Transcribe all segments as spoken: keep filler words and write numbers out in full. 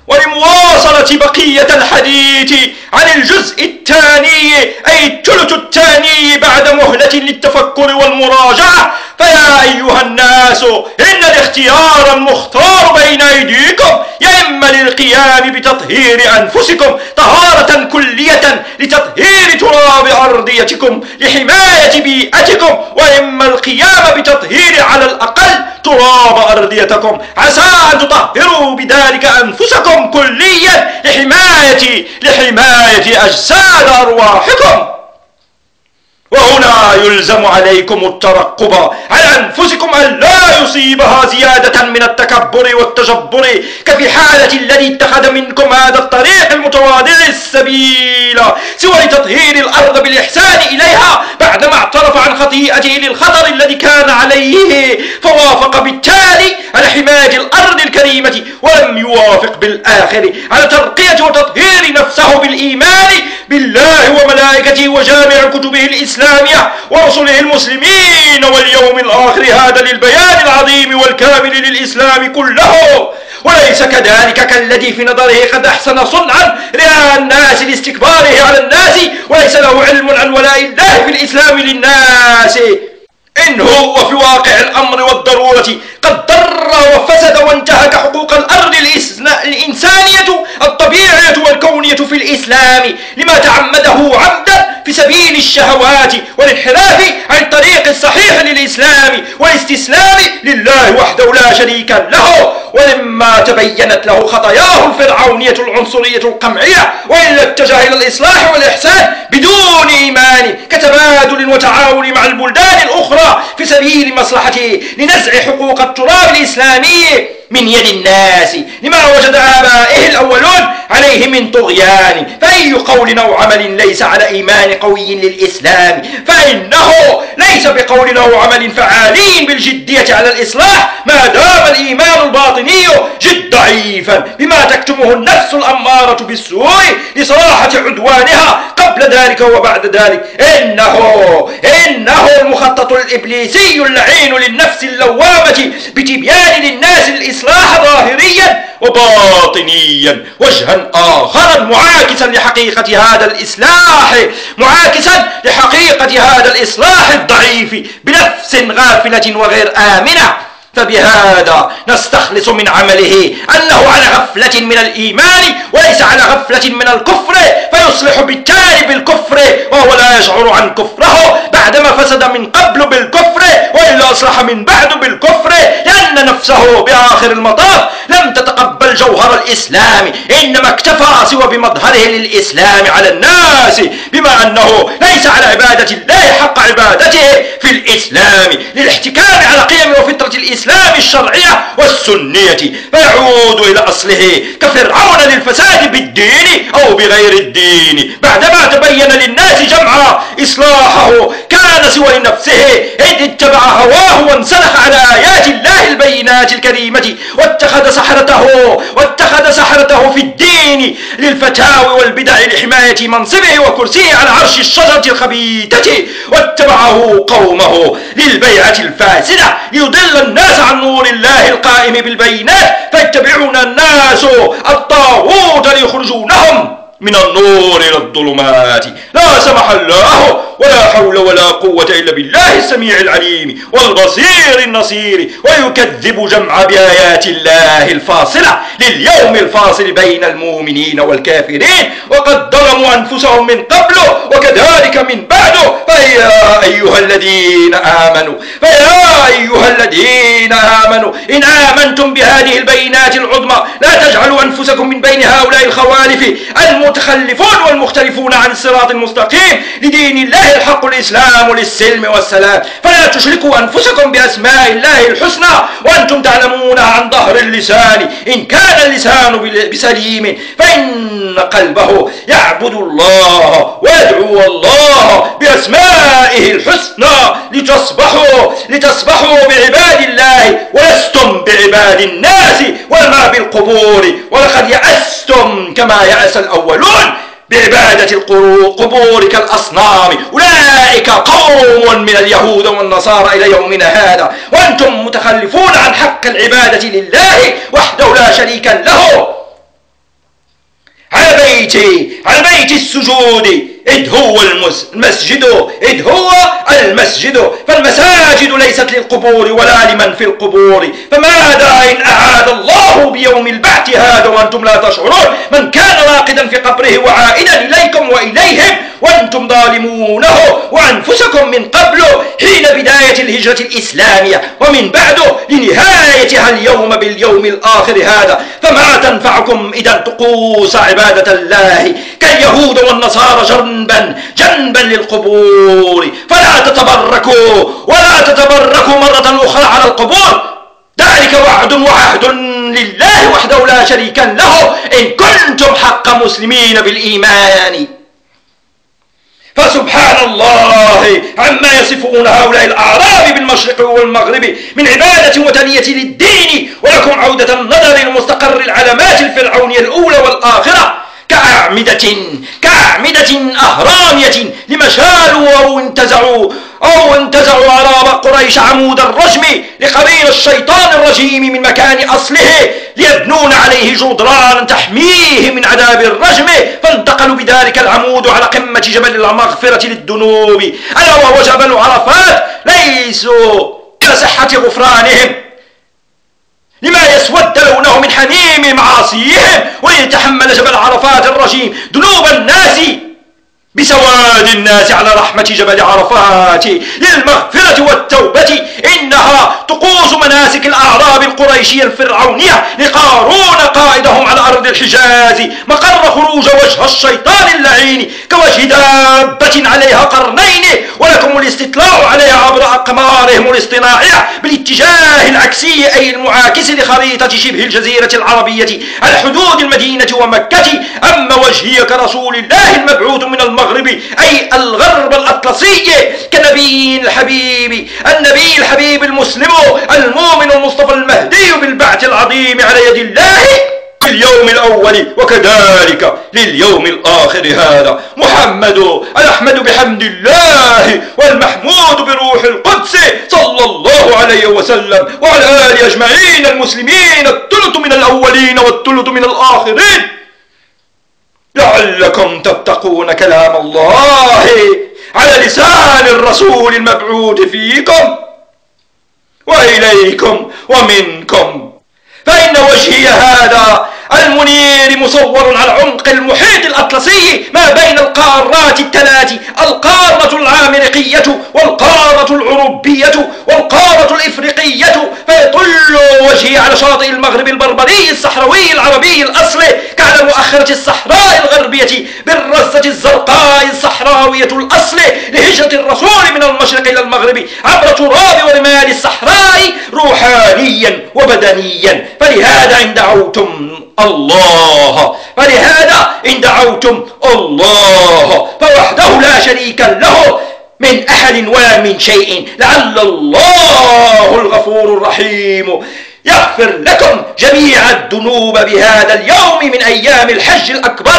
ولمواصلة بقية الحديث عن الجزء الثاني أي الثلث الثاني بعد مهلة للتفكر والمراجعة، فيا أيها الناس إن الاختيار المختار بين أيديكم يا إما للقيام بتطهير أنفسكم طهارة كلية لتطهير تراب أرضيتكم لحماية بيئتكم، وإما القيام بتطهير على الأقل تراب أرضيتكم عسى أن تطهروا بذلك أنفسكم كليا لحماية لحماية أجساد أرواحكم. وهنا يلزم عليكم الترقب على أنفسكم أن لا يصيبها زيادة من التكبر والتجبر كفي حالة الذي اتخذ منكم هذا الطريق المتواضع السبيل سوى تطهير الأرض بالإحسان إليها بعدما اعترف عن خطيئته للخطر الذي كان عليه، فوافق بالتالي على حماية الأرض الكريمة ولم يوافق بالآخر على ترقية وتطهير نفسه بالإيمان بالله وملائكته وجامع كتبه الإسلامية ورسله المسلمين واليوم الآخر، هذا للبيان العظيم والكامل للإسلام كله. وليس كذلك كالذي في نظره قد أحسن صنعا رئاء الناس لاستكباره على الناس وليس له علم عن ولاء الله في الإسلام للناس، إن هو في واقع الأمر والضرورة قد ضر وفسد وانتهك حقوق الأرض الإنسانية الطبيعية والكونية في الإسلام لما تعمده عمدا في سبيل الشهوات والانحراف عن الطريق الصحيح للإسلام والاستسلام لله وحده لا شريك له، ولما تبينت له خطاياه الفرعونية العنصرية القمعية وإلا اتجه إلى الإصلاح والإحسان بدون إيمان كتبادل وتعاون مع البلدان الأخرى في سبيل مصلحته لنزع حقوق التراب الإسلامي من يد الناس لما وجد آبائه الأولون عليه من طغيان، فأي قول أو عمل ليس على إيمان قوي للإسلام فإنه ليس بقول أو عمل فعالي بالجدية على الإصلاح ما دام الإيمان الباطني جد ضعيفا بما تكتمه النفس الأمارة بالسوء لصراحة عدوانها قبل ذلك وبعد ذلك. إنه إنه المخطط الإبليسي اللعين للنفس اللوامة بتبيان للناس الإصلاح ظاهريا وباطنيا وجها آخر معاكسا لحقيقة هذا الإصلاح معاكسا لحقيقة هذا الإصلاح الضعيف بنفس غافلة وغير آمنة، فبهذا نستخلص من عمله أنه على غفلة من الإيمان وليس على غفلة من الكفر، فيصلح بالتالي بالكفر وهو لا يشعر عن كفره بعدما فسد من قبل بالكفر وإلا أصلح من بعد بالكفر، لأن نفسه بآخر المطاف لم تتقبل جوهر الإسلام إنما اكتفى سوى بمظهره للإسلام على الناس بما أنه ليس على عبادة الله حق عبادته في الإسلام للاحتكام على قيم وفطرة الإسلام الشرعية والسنية، فيعود إلى أصله كفرعون للفساد بالدين أو بغير الدين بعدما تبين للناس جمع إصلاحه كان سوى لنفسه إذ اتبع هواه وانسلخ على آيات الله البينات الكريمة واتخذ سحرته واتخذ سحرته في الدين للفتاوي والبدع لحماية منصبه وكرسيه على عرش الشجرة الخبيثة، واتبعه قومه للبيعة الفاسدة ليضل الناس عن نور الله القائم بالبينات، فيتبعون الناس الطاغوت ليخرجونهم من النور إلى الظلمات. لا سمح الله ولا حول ولا قوة إلا بالله السميع العليم والبصير النصير، ويكذب جمع بآيات الله الفاصلة لليوم الفاصل بين المؤمنين والكافرين، وقد ظلموا أنفسهم من قبل وكذلك من بعد. فيا أيها الذين آمنوا فيا أيها الذين آمنوا إن آمنتم بهذه البينات العظمى لا تجعلوا أنفسكم من بين هؤلاء الخوالف المتخلفون والمختلفون عن الصراط المستقيم لدين الله الحق الإسلام للسلم والسلام، فلا تشركوا أنفسكم بأسماء الله الحسنى وأنتم تعلمونها عن ظهر اللسان إن كان اللسان بسليم، فإن قلبه يعبد الله ويدعو الله بأسمائه الحسنى لتصبحوا لتصبحوا بعباد الله ولستم بعباد الناس وما بالقبور، ولقد يأستم كما يأس الأولون بعبادة القبور كالأصنام، أولئك قوم من اليهود والنصارى إلى يومنا هذا، وأنتم متخلفون عن حق العبادة لله وحده لا شريك له. البيت على بيت السجود إذ هو المسجد إذ هو المسجد فالمساجد ليست للقبور ولا لمن في القبور. فماذا إن أعاد الله بيوم البعث هذا وأنتم لا تشعرون؟ من كان راقدا في قبره وعائدا إليكم وإليهم وأنتم ظالمونه وأنفسكم من قبل حين بداية الهجرة الإسلامية ومن بعده لنهايتها اليوم باليوم الآخر هذا. فما تنفعكم إذا طقوس عبادة الله كاليهود والنصارى جنبا جنبا للقبور. فلا تتبركوا ولا تتبركوا مرة أخرى على القبور. ذلك وعد وعهد لله وحده لا شريك له إن كنتم حق مسلمين بالإيمان. فسبحان الله عما يصفون هؤلاء الأعراب بالمشرق والمغرب من عبادة وثنية للدين، ولكم عودة النظر لمستقر العلامات الفرعونية الأولى والآخرة كأعمدة كأعمدة أهرامية لما شالوا أو انتزعوا أو انتزعوا أعراب قريش عمود الرجم لقرين الشيطان الرجيم من مكان أصله ليبنون عليه جدرانا تحميه من عذاب الرجم، فانتقلوا بذلك العمود على قمة جبل المغفرة للذنوب ألا وهو جبل عرفات، ليسوا كصحة غفرانهم لما يسود لونه من حميم معاصيهم، وليتحمل جبل عرفات الرجيم ذنوب الناس بسواد الناس على رحمة جبل عرفات للمغفرة والتوبة. إنها طقوس مناسك الأعراب القريشية الفرعونية لقارون قائدهم على أرض الحجاز مقر خروج وجه الشيطان اللعين كوجه دابة عليها قرنين، ولكم الاستطلاع عليها عبر أقمارهم الاصطناعية بالاتجاه العكسي أي المعاكس لخريطة شبه الجزيرة العربية على حدود المدينة ومكة. أما وجهي كرسول الله المبعوث من المغرب أي الغرب الأطلسي كنبي الحبيب النبي الحبيب المسلم المؤمن المصطفى المهدي بالبعث العظيم على يد الله في اليوم الأول وكذلك لليوم الآخر هذا محمد الأحمد بحمد الله والمحمود بروح القدس صلى الله عليه وسلم وعلى آله أجمعين المسلمين الثلث من الأولين والثلث من الآخرين لعلكم تتقون كلام الله على لسان الرسول المبعوث فيكم وإليكم ومنكم. فإن وجهي هذا المنير مصور على عمق المحيط الأطلسي ما بين القارات الثلاث، القارة العامريقية والقارة الأوروبية والقارة الإفريقية، فيطل وجهي على شاطئ المغرب البربري الصحراوي العربي الأصل كعلى مؤخرة الصحراء الغربية بالرزة الزرقاء الصحراوية الأصل لهجرة الرسول من المشرق إلى المغرب عبر تراب ورمال الصحراء روحانيا وبدنيا. فلهذا إن دعوتم الله فلهذا إن دعوتم الله فوحده لا شريك له من أحد ولا من شيء لعل الله الغفور الرحيم يغفر لكم جميع الذنوب بهذا اليوم من أيام الحج الأكبر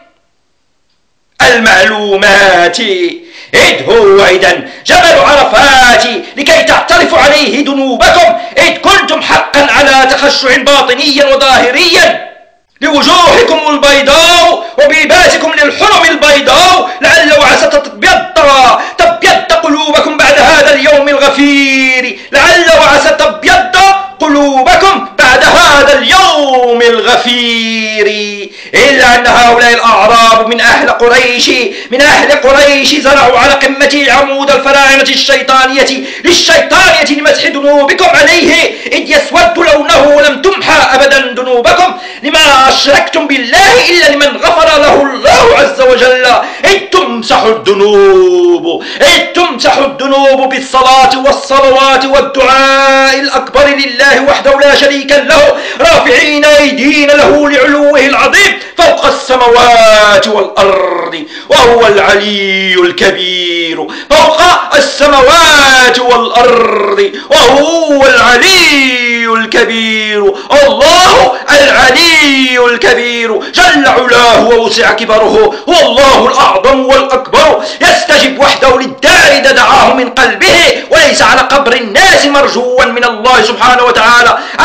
المعلومات إذ هو إذن جبل عرفات لكي تعترفوا عليه ذنوبكم إذ كنتم حقا على تخشع باطنيا وظاهريا لوجوهكم البيضاء وبلباسكم للحرم البيضاء لعل وعسى تبيض تبيض قلوبكم بعد هذا اليوم الغفير لعل وعسى تبيض قلوبكم بعد هذا اليوم الغفير. إلا أن هؤلاء الأعراب من أهل قريش من أهل قريش زرعوا على قمة عمود الفراعنة الشيطانية للشيطانية لمسح ذنوبكم عليه إذ يسود لونه ولم تمحى أبدا ذنوبكم لما أشركتم بالله إلا لمن غفر له الله عز وجل إذ تمسح الذنوب إذ تمسح الذنوب بالصلاة والصلوات والدعاء الأكبر لله وحده لا شريك له رافعين أيدينا له لعلوه العظيم فوق السماوات والأرض وهو العلي الكبير فوق السماوات والأرض وهو العلي الكبير الله العلي الكبير جل علاه ووسع كبره هو الله الأعظم والأكبر يستجب وحده للداعي إذا دعاه من قلبه وليس على قبر الناس مرجوا من الله سبحانه وتعالى أن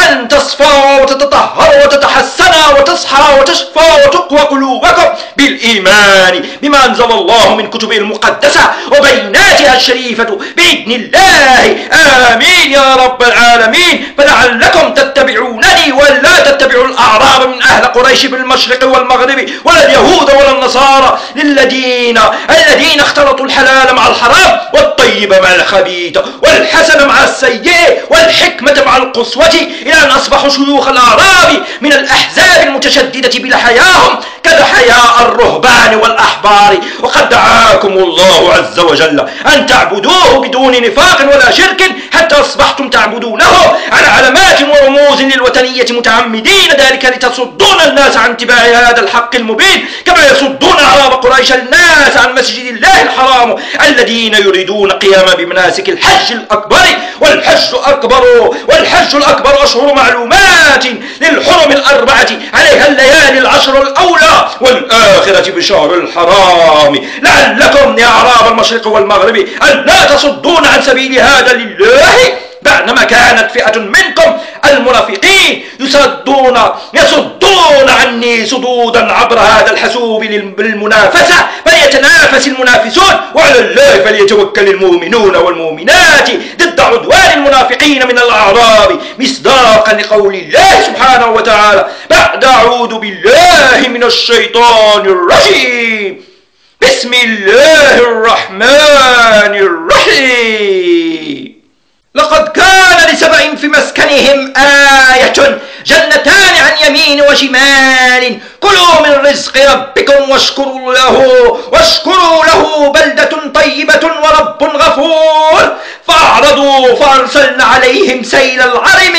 أن تصفى وتتطهر وتتحسن وتصحى وتشفى وتقوى قلوبكم بالإيمان بما أنزل الله من كتبه المقدسة وبيناتها الشريفة بإذن الله. آمين يا رب العالمين. فلعلكم تتبعونني ولا تتبعوا الأعراب من أهل قريش بالمشرق والمغرب ولا اليهود ولا النصارى الذين الذين اختلطوا الحلال مع الحرام والطيب مع الخبيث والحسن مع السيء والحكمة مع القسوة إلى أن أصبحوا شيوخ الأعراب من الأحزاب المتشددة بلحياهم كلحياء الرهبان والأحبار. وقد دعاكم الله عز وجل أن تعبدوه بدون نفاق ولا شرك حتى أصبحتم تعبدونه على علامات ورموز للوثنية متعمدين، ذلك لتصدون الناس عن اتباع هذا الحق المبين كما يصدون أعراب قريش الناس عن مسجد الله الحرام الذين يريدون قيام بمناسك الحج الأكبر. والحج الأكبر والحج الأكبر أشهر معلومات للحرم الأربعة عليها الليالي العشر الأولى والآخرة بشهر الحرام. لعلكم يا أعراب المشرق والمغرب أن لا تصدون عن سبيل هذا لله بعدما كانت فئة منكم المنافقين يصدون يصدون عني صدودا عبر هذا الحسوب للمنافسة، فليتنافس المنافسون وعلى الله فليتوكل المؤمنون والمؤمنات ضد عدوان المنافقين من الأعراب، مصداقا لقول الله سبحانه وتعالى بعد أعوذ بالله من الشيطان الرجيم. بسم الله الرحمن الرحيم. لقد كان لسبأ في مسكنهم آية جنتان عن يمين وشمال كلوا من رزق ربكم واشكروا له واشكروا له بلدة طيبة ورب غفور. فأعرضوا فأرسلنا عليهم سيل العرم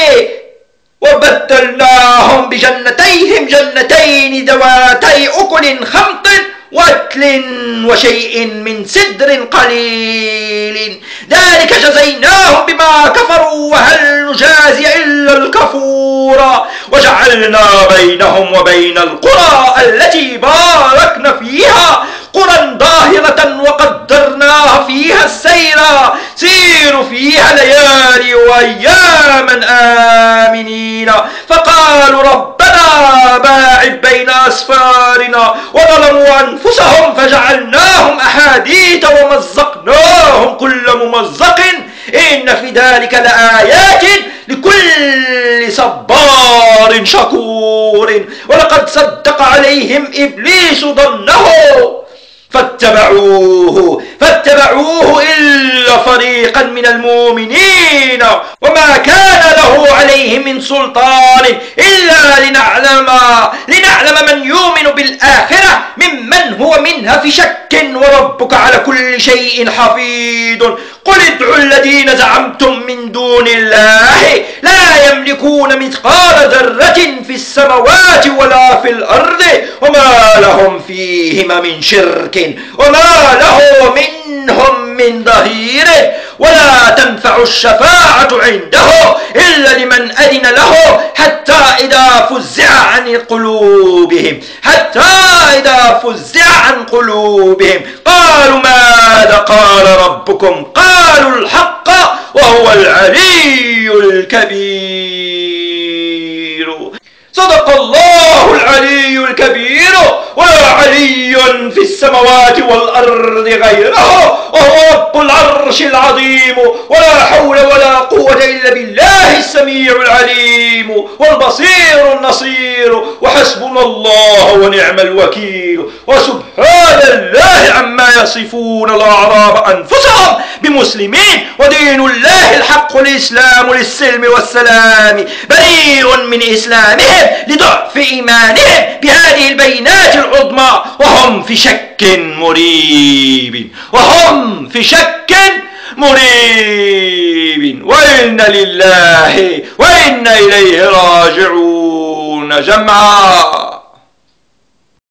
وبدلناهم بجنتيهم جنتين ذواتي أكل خمط وأكل وشيء من سدر قليل، ذلك جزيناهم بما كفروا وهل نجازي إلا الكفور. وجعلنا بينهم وبين القرى التي باركنا فيها قرى ظاهرة وقدرناها فيها السير سيروا فيها ليالي وأياما آمنين. فقالوا ربنا باعد بين أسفارنا وظلموا أنفسهم فجعلناهم أحاديث ومزقناهم كل ممزق إن في ذلك لآيات لكل صبار شكور. ولقد صدق عليهم إبليس ظنه فاتبعوه فاتبعوه إلا فريقا من المؤمنين وما كان له عليهم من سلطان إلا لنعلم لنعلم من يؤمن بالآخرة ممن هو منها في شك وربك على كل شيء حفيظ. قل ادعوا الذين زعمتم من دون الله لا يملكون مثقال ذرة في السماوات ولا في الأرض وما لهم فيهما من شرك وما له منهم من ظهير ولا تنفع الشفاعة عنده إلا لمن أذن له حتى إذا فزع عن قلوبهم حتى إذا فزع عن قلوبهم قالوا ماذا قال ربكم قالوا الحق وهو العلي الكبير. صدق الله العلي الكبير. ولا علي في السماوات والأرض غيره وهو رب العرش العظيم. ولا حول ولا قوة إلا بالله السميع العليم والبصير النصير. وحسبنا الله ونعم الوكيل. وسبحان الله عما يصفون. الأعراب أنفسهم بمسلمين ودين الله الحق الإسلام للسلم والسلام بريء من إسلامهم لضعف إيمانهم بهذه البينات العظمى وهم في شك مريب وهم في شك مريب. وإنا لله وإنا إليه راجعون جمعا.